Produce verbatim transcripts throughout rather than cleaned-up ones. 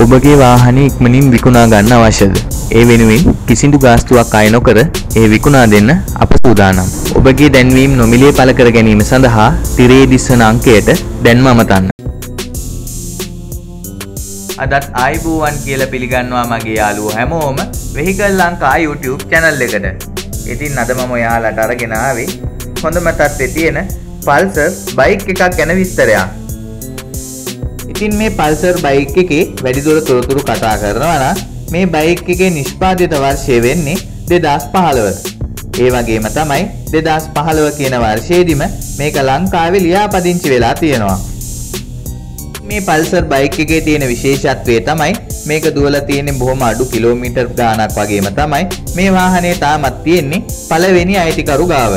ඔබගේ වාහනේ ඉක්මනින් විකුණා ගන්න අවශ්‍යද? ඒ වෙනුවෙන් කිසිදු ගාස්තුවක් අය නොකර ඒ විකුණා දෙන්න අප සූදානම්. ඔබගේ දැන්වීම් නොමිලේ පළ කර ගැනීම සඳහා තිරේ දිස්වන අංකයට දැන්ම අමතන්න. අදත් ආයිබෝවන් කියලා පිළිගන්නවා මගේ යාළුවෝ හැමෝම වෙහිකල් ලංකා YouTube channel එකට. ඉතින් අද මම ඔයාලට අරගෙන ආවේ හොඳම තත්ත්වයේ තියෙන Pulsar බයික් එකක් ගැන විස්තරයක්. ඉතින් මේ Pulsar බයික් එකේ වැඩිදුර තොරතුරු කතා කරනවා නම් මේ බයික් එකේ නිෂ්පාදිත වර්ෂය වෙන්නේ දෙදාස් පහළොව. ඒ වගේම තමයි දෙදාස් පහළොව කියන වර්ෂයේදීම මේක ලංකාවේ ලියාපදිංචි වෙලා තියෙනවා. මේ Pulsar බයික් එකේ තියෙන විශේෂත්වය තමයි මේක දුවලා තියෙන්නේ බොහොම අඩු කිලෝමීටර් ගාණක් වගේම තමයි මේ වාහනේ තාමත් තියෙන්නේ පළවෙනි අයිතිකරු ගාව.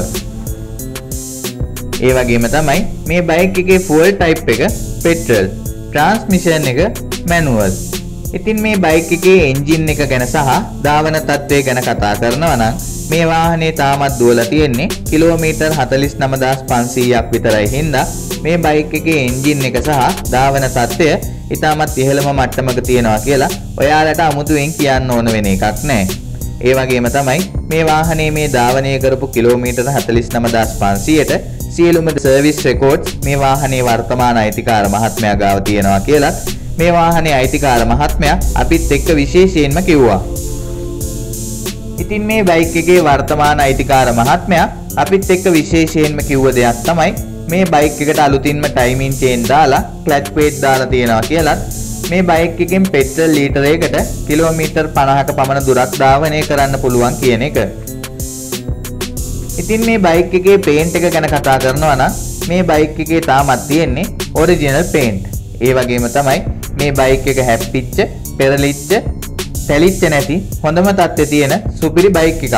ඒ වගේම තමයි මේ බයික් එකේ fuel type එක petrol, transmission එක manual. ඉතින් මේ බයික් එකේ එන්ජින් එක ගැන සහ ධාවන තත්ත්වය ගැන කතා කරනවා නම් මේ වාහනේ තාමත් දුවලා තියෙන්නේ කිලෝමීටර් හතළිස් නවදාස් පන්සීයක් විතරයි හින්දා මේ බයික් එකේ එන්ජින් එක සහ ධාවන තත්ත්වය ඉතාමත් ඉහළම මට්ටමක තියෙනවා කියලා ඔයාලට අමුතුවෙන් කියන්න ඕන වෙන එකක් නැහැ. ඒ වගේම තමයි මේ වාහනේ මේ ධාවනය කරපු කිලෝමීටර් හතළිස් නවදාස් පන්සීයට සියලුම සර්විස් රෙකෝඩ්ස් මේ වාහනේ වර්තමාන අයිතිකාර මහත්මයා ගාව තියෙනවා කියලා මේ වාහනේ අයිතිකාර මහත්මයා අපිත් එක්ක විශේෂයෙන්ම කිව්වා. ඉතින් මේ බයික් එකේ වර්තමාන අයිතිකාර මහත්මයා අපිත් එක්ක විශේෂයෙන්ම කිව්ව දෙයක් තමයි මේ බයික් එකට අලුතින්ම ටයිමින් චේන් දාලා ක්ලච් ප්ලේට් දාලා තියෙනවා කියලා මේ බයික් එකෙන් පෙට්‍රල් ලීටරයකට කිලෝමීටර් පනහක පමණ දුරක් ධාවනය කරන්න පුළුවන් කියන එක. ඉතින් මේ බයික් එකේ පේන්ට් එක ගැන කතා කරනවා නම් මේ බයික් එකේ තාමත් තියෙන්නේ ඔරිජිනල් පේන්ට්. ඒ වගේම තමයි මේ බයික් එක හැප්පිච්ච, පෙරලිච්ච, තැලිච්ච නැති හොඳම තත්ත්වයේ තියෙන සුපිරි බයික් එකක්.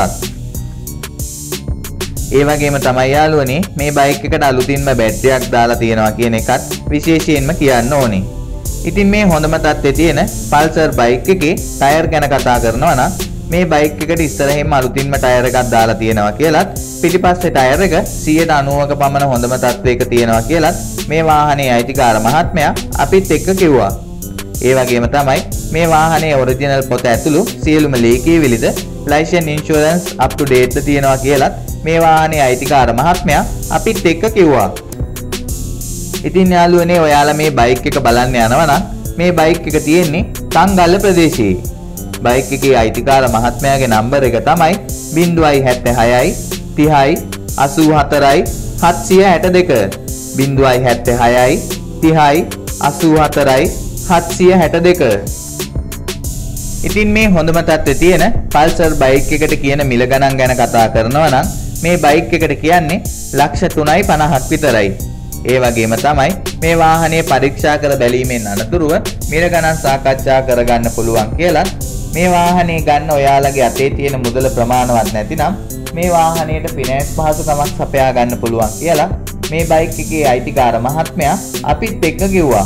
ඒ වගේම තමයි යාළුවනේ මේ බයික් එකට අලුතින්ම බැටරියක් දාලා තියෙනවා කියන එකත් විශේෂයෙන්ම කියන්න ඕනේ. ඉතින් මේ හොඳම තත්ත්වයේ තියෙන Pulsar බයික් එකේ ටයර් ගැන කතා කරනවා නම් මේ බයික් එකට ඉස්සරහින්ම අලුතින්ම ටයර් එකක් දාලා තියෙනවා කියලත් පිටිපස්සේ ටයර් එක සියයට අනූවක පමණ හොඳම තත්ත්වයක තියෙනවා කියලත් මේ වාහනේ අයිතිකාර මහත්මයා අපිත් එක්ක කිව්වා. ඒ වගේම තමයි මේ වාහනේ ඔරිජිනල් පොත ඇතුළු සියලුම ලේකී විලිද licence insurance up to date තියෙනවා කියලත් මේ වාහනේ අයිතිකාර මහත්මයා අපිත් එක්ක කිව්වා. ඉතින් යාළුවනේ ඔයාලා මේ බයික් එක බලන්න යනවා නම් මේ බයික් එක තියෙන්නේ තංගල්ල ප්‍රදේශයේ. බයික් එකේ අයිතිකාර මහත්මයාගේ නම්බර එක තමයි ज़ीरो सात छह तीस අසූහතරයි හත්සිය හැට දෙක. ज़ीरो सात छह तीस අසූහතරයි හත්සිය හැට දෙක. ඉතින් මේ හොඳම තත්ත්වයේ තියෙන Pulsar බයික් එකට කියන මිල ගණන් ගැන කතා කරනවා නම් මේ බයික් එකට කියන්නේ ලක්ෂ තුනයි පනහක් විතරයි. ඒ වගේම තමයි මේ වාහනේ පරීක්ෂා කර බැලීමෙන් අනතුරුව මිල ගණන් සාකච්ඡා කරගන්න පුළුවන් කියලා මේ වාහනේ ගන්න ඔයාලගේ අතේ තියෙන මුදල ප්‍රමාණවත් නැතිනම් මේ වාහනේට ෆිනෑන්ස් පහසුකමක් සපයා ගන්න පුළුවන් කියලා මේ බයික් එකේ අයිතිකාර මහත්මයා අපිත් එක්ක කිව්වා.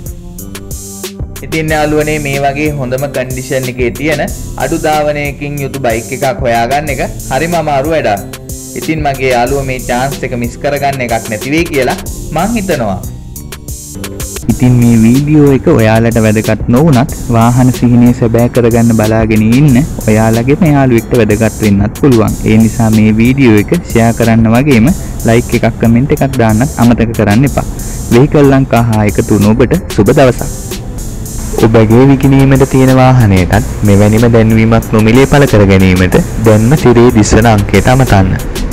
ඉතින් යාළුවනේ මේ වගේ හොඳම කන්ඩිෂන් එකේ තියෙන අඩු ධාවනයකින් යුතු බයික් එකක් හොයාගන්න එක හරිම අමාරු වැඩක්. ඉතින් මගේ යාළුවා මේ chance එක මිස් කරගන්න එකක් නැති වෙයි කියලා මං හිතනවා. ඉතින් මේ වීඩියෝ එක ඔයාලට වැදගත් නොවුනත් වාහන සිහිනය සැබෑ කරගන්න බලාගෙන ඉන්න ඔයාලගේ යාළුවෙක්ට වැදගත් වෙන්නත් පුළුවන්. ඒ නිසා මේ වීඩියෝ එක ෂෙයා කරන්න වගේම ලයික් එකක් කමෙන්ට් එකක් දාන්නත් අමතක කරන්න එපා. වෙහිකල් ලංකා හා එකතු වුණ ඔබට සුබ දවසක්. ඔබගේ විකිණීමට තියෙන වාහනයටත් මෙවැනිම දැන්වීමක් නොමිලේ පළ කර ගැනීමට දැන්ම තිරේ දිස්වන අංකයට අමතන්න.